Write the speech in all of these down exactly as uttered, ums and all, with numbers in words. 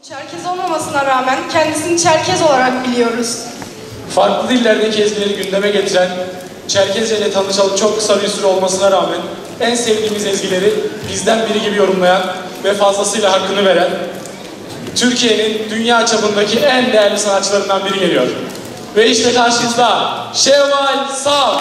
Çerkez olmamasına rağmen kendisini Çerkez olarak biliyoruz. Farklı dillerdeki ezgileri gündeme getiren, Çerkezce ile tanışalı çok kısa bir süre olmasına rağmen en sevdiğimiz ezgileri bizden biri gibi yorumlayan ve fazlasıyla hakkını veren, Türkiye'nin dünya çapındaki en değerli sanatçılarından biri geliyor. Ve işte karşınızda Şevval Sav.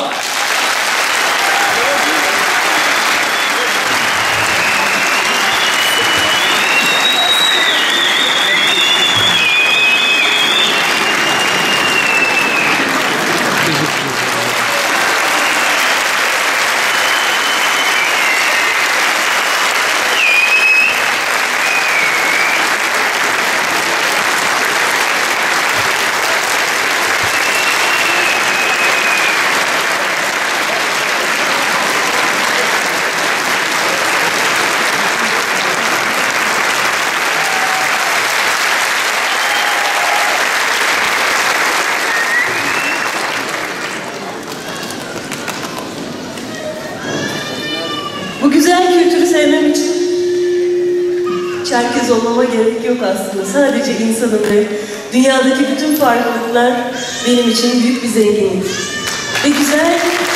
Bu güzel kültürü sevmem için Çerkez olmama gerek yok aslında. Sadece insanım ve dünyadaki bütün farklılıklar benim için büyük bir zenginlik. Ve güzel...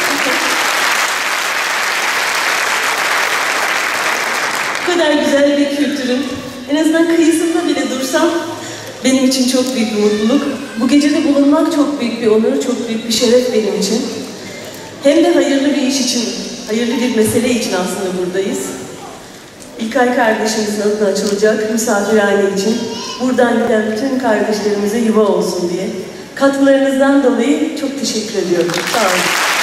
Bu kadar güzel bir kültürün en azından kıyısında bile dursam benim için çok büyük bir mutluluk. Bu gecede bulunmak çok büyük bir onur, çok büyük bir şeref benim için. Hem de hayırlı bir iş için, hayırlı bir mesele için aslında buradayız. İlkay kardeşimizin adına açılacak misafirhane için buradan giden bütün kardeşlerimize yuva olsun diye. Katkılarınızdan dolayı çok teşekkür ediyorum. Sağ olun.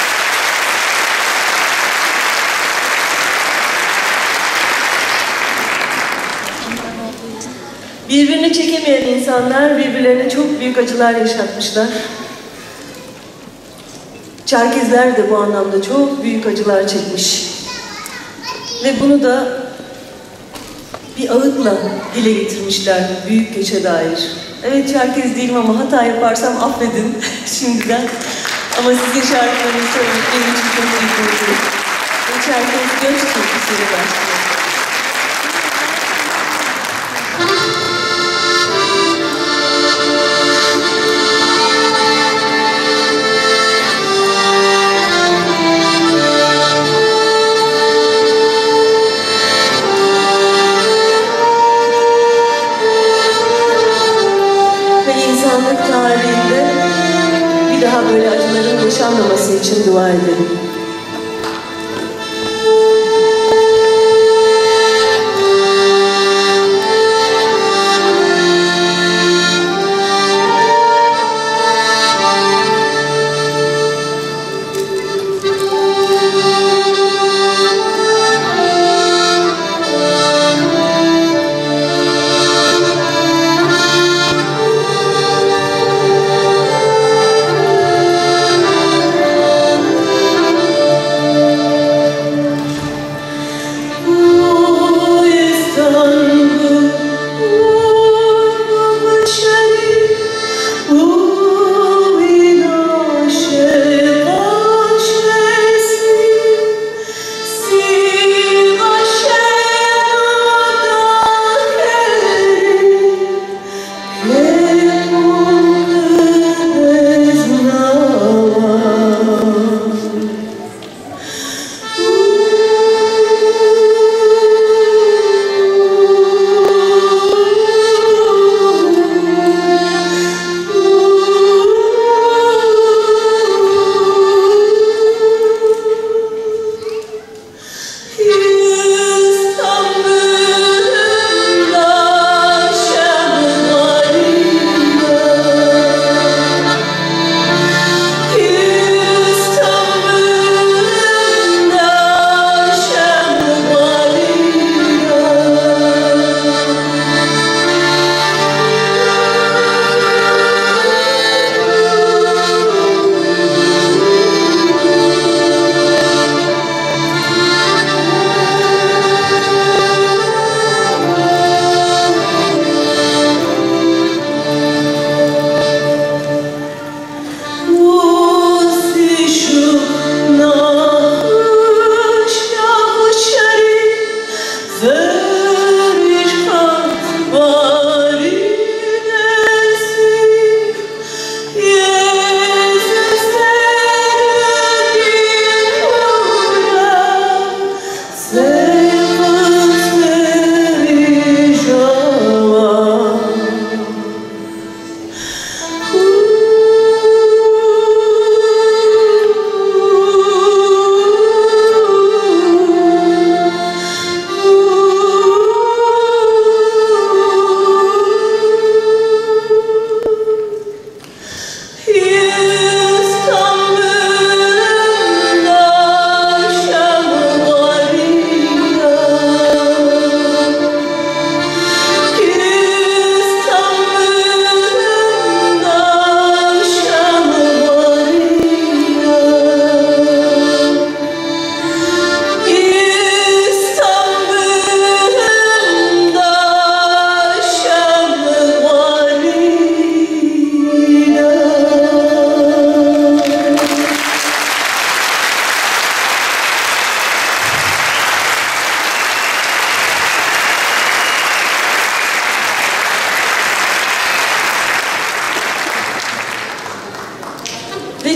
Birbirini çekemeyen insanlar birbirlerine çok büyük acılar yaşatmışlar. Çerkezler de bu anlamda çok büyük acılar çekmiş. Ve bunu da bir ağıtla dile getirmişler büyük göçe dair. Evet, Çerkez değilim ama hata yaparsam affedin şimdiden. Ama sizin şarkılarınızı söylemek benim için çok büyük bir mutluluk. Ve Çerkez göç türküsüyle başlıyor. Tarihinde bir daha böyle acıların yaşanmaması için dua edelim.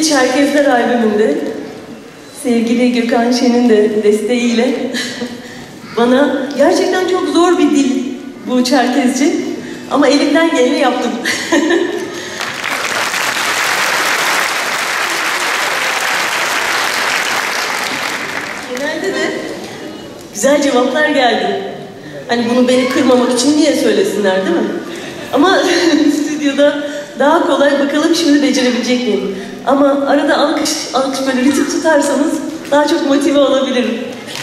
Biz Çerkezler albümünde sevgili Gökhan Şen'in de desteğiyle bana gerçekten çok zor bir dil bu Çerkezce ama elimden geleni yaptım. Genelde de güzel cevaplar geldi. Hani bunu beni kırmamak için niye söylesinler değil mi? Ama stüdyoda daha kolay, bakalım şimdi becerebilecek miyim? Ama arada alkış, alkış böyle ritim tutarsanız daha çok motive olabilirim.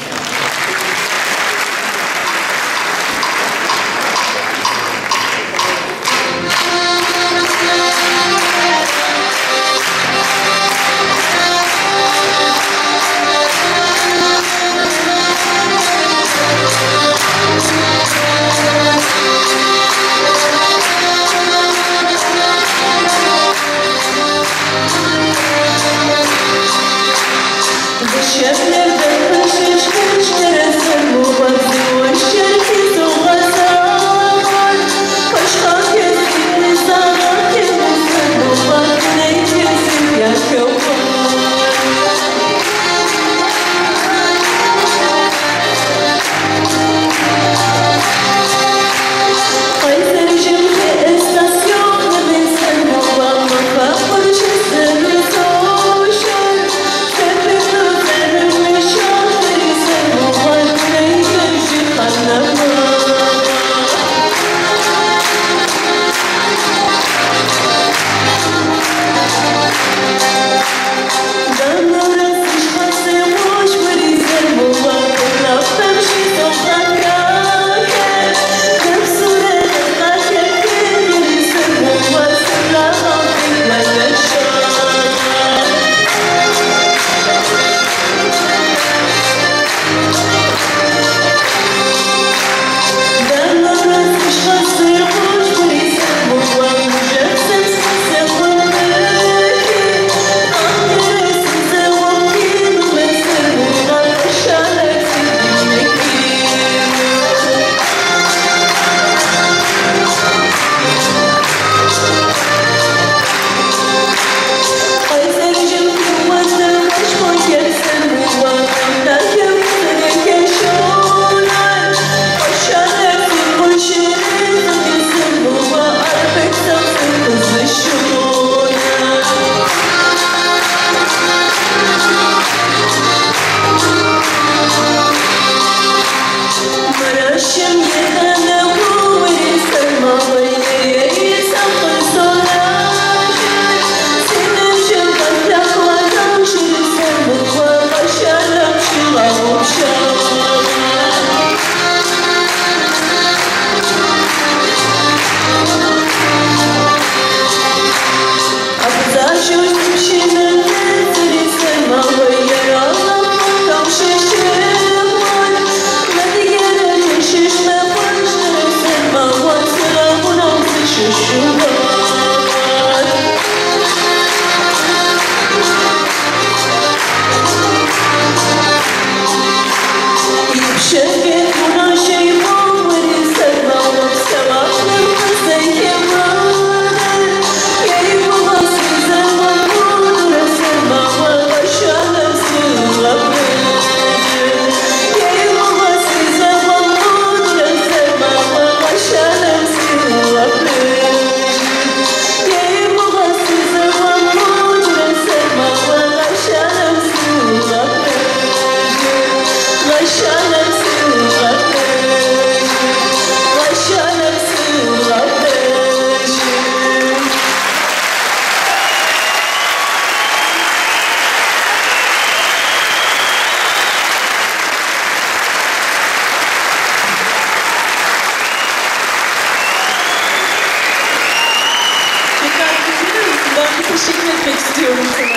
Teşekkür etmek istiyorum sana.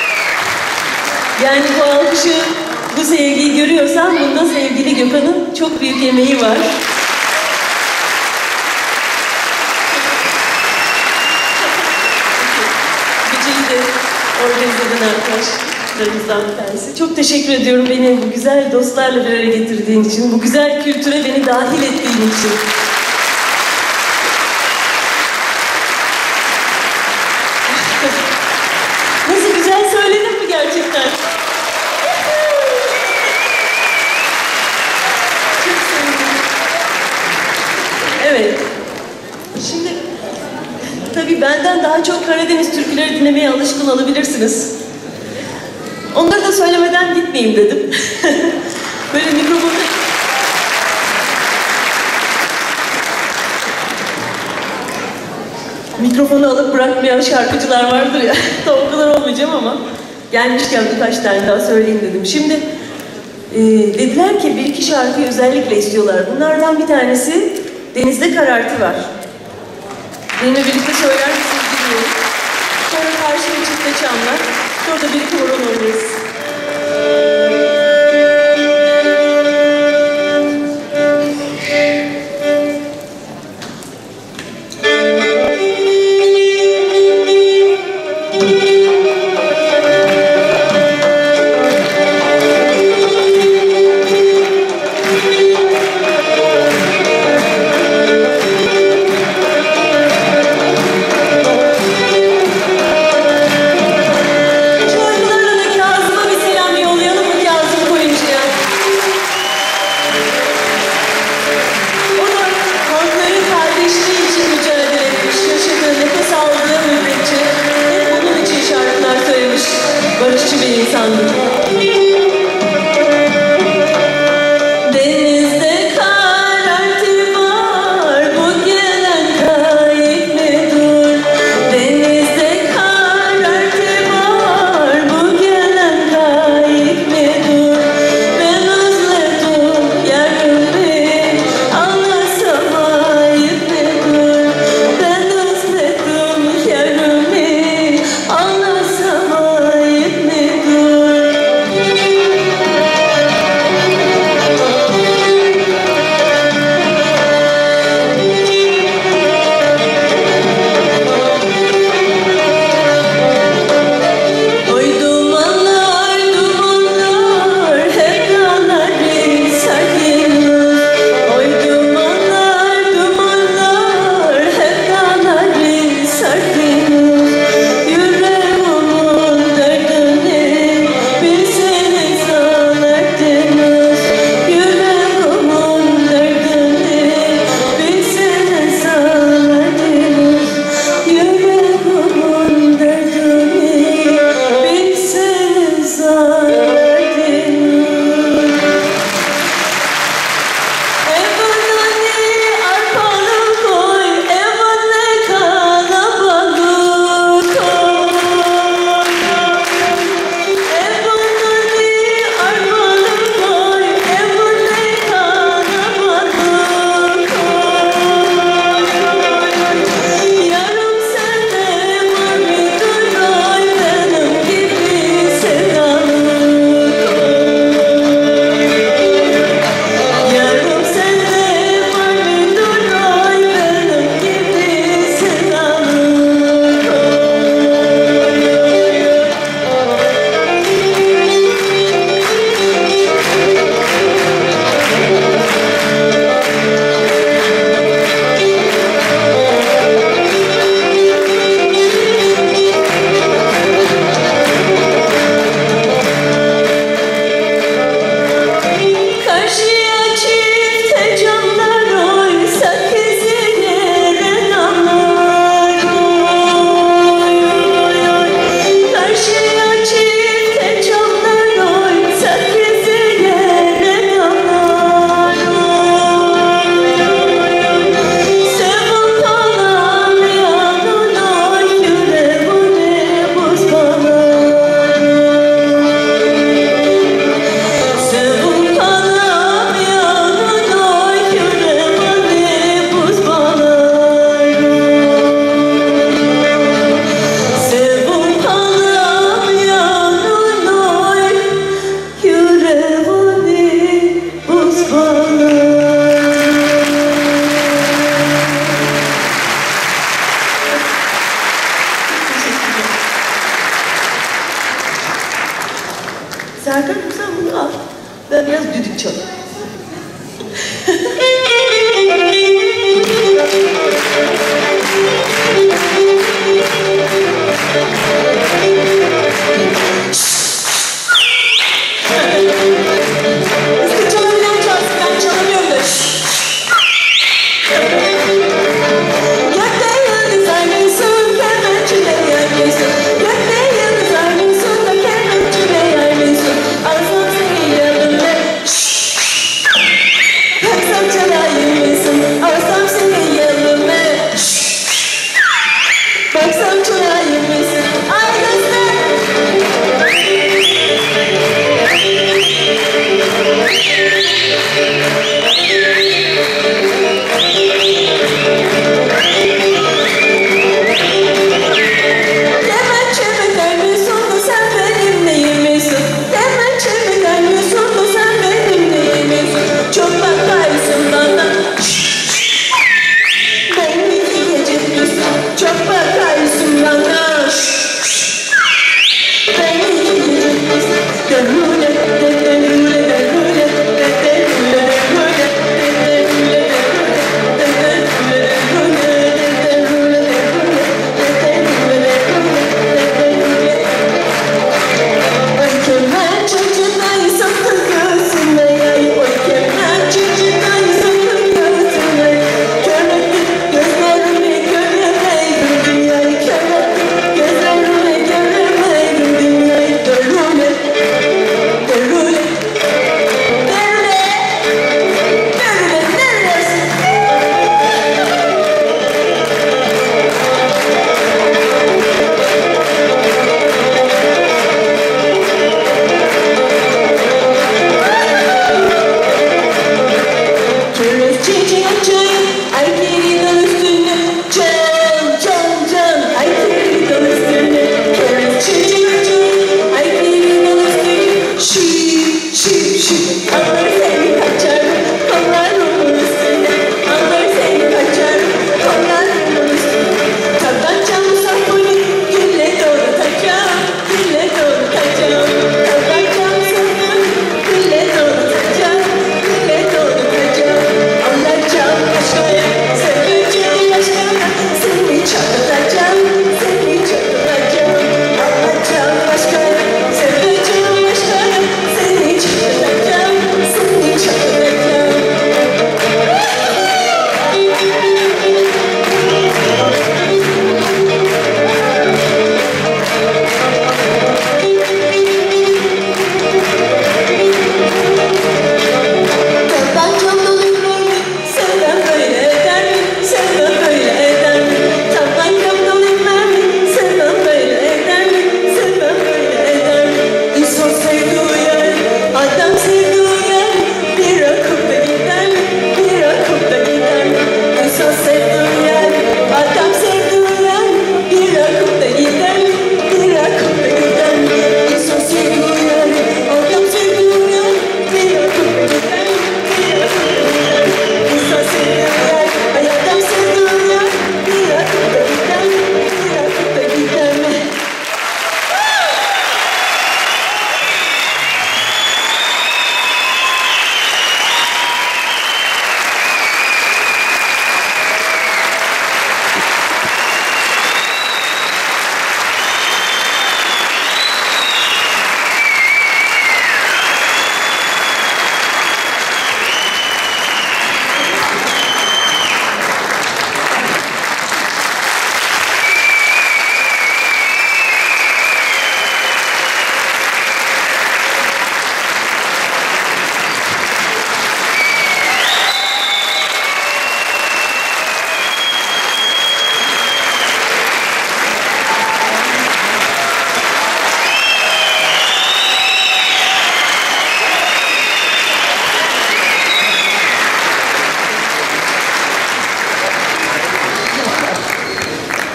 Yani bu alkışı, bu sevgiyi görüyorsan bunda sevgili Gökhan'ın çok büyük emeği var. Geceyi de organize eden arkadaşlarımızdan bir tanesi. Çok teşekkür ediyorum beni bu güzel dostlarla bir araya getirdiğin için, bu güzel kültüre beni dahil ettiğin için. Nasıl güzel benden daha çok Karadeniz türküleri dinlemeye alışkın olabilirsiniz. Onları da söylemeden gitmeyeyim dedim. Böyle mikrofonu... Mikrofonu alıp bırakmayan şarkıcılar vardır ya. Tam o kadar olmayacağım ama gelmişken birkaç tane daha söyleyeyim dedim. Şimdi e, dediler ki bir iki şarkıyı özellikle istiyorlar. Bunlardan bir tanesi Denizde Karartı var. Benimle birlikte söyler misiniz bilmiyorum. Sonra karşıya çifte çamlar. Sonra da bir iki horon oynarız. Kazım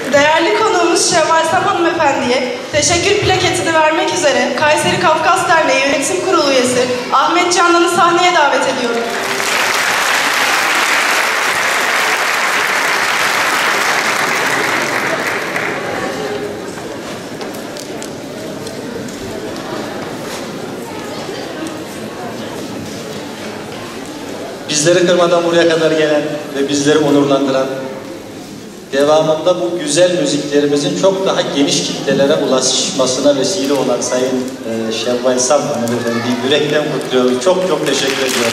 Değerli konuğumuz Şevval Sam Hanımefendi'ye teşekkür plaketini vermek üzere Kayseri Kafkas Derneği Yönetim Kurulu üyesi Ahmet Candan'ı sahneye davet ediyorum. Bizleri kırmadan buraya kadar gelen ve bizleri onurlandıran, devamında bu güzel müziklerimizin çok daha geniş kitlelere ulaşmasına vesile olan Sayın e, Şevval Sam Hanımefendi'yi yürekten kutluyorum. Çok çok teşekkür ediyorum.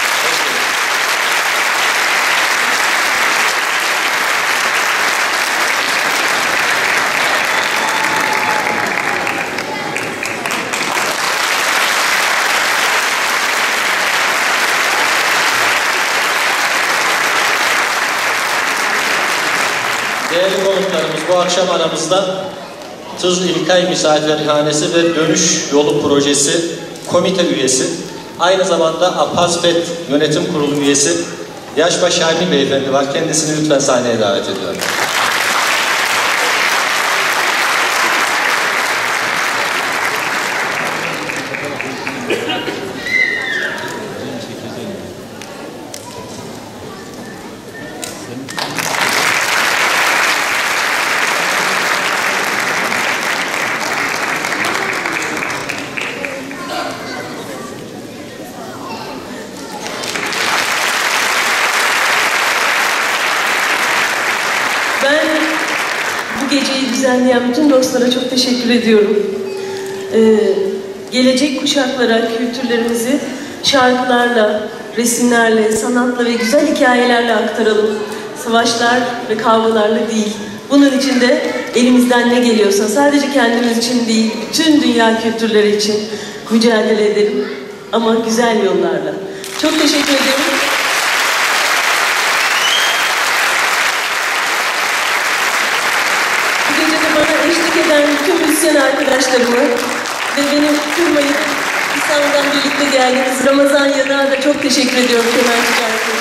Değerli konuklarımız, bu akşam aramızda Tuzlu İlkay Misafirhanesi ve Dönüş Yolu Projesi komite üyesi, aynı zamanda APASFET Yönetim Kurulu üyesi Yaşbaş Şahin Beyefendi var. Kendisini lütfen sahneye davet ediyorum. Ben bu geceyi düzenleyen bütün dostlara çok teşekkür ediyorum. Ee, gelecek kuşaklara kültürlerimizi şarkılarla, resimlerle, sanatla ve güzel hikayelerle aktaralım. Savaşlar ve kavgalarla değil. Bunun için de elimizden ne geliyorsa sadece kendimiz için değil, bütün dünya kültürleri için mücadele edelim. Ama güzel yollarla. Çok teşekkür ediyorum. Bana eşlik eden bütün müzisyen arkadaşlarımı ve beni kırmayıp İstanbul'dan birlikte geldiğiniz Ramazan Yanık'a da çok teşekkür ediyorum. Kemal Cicar'ın.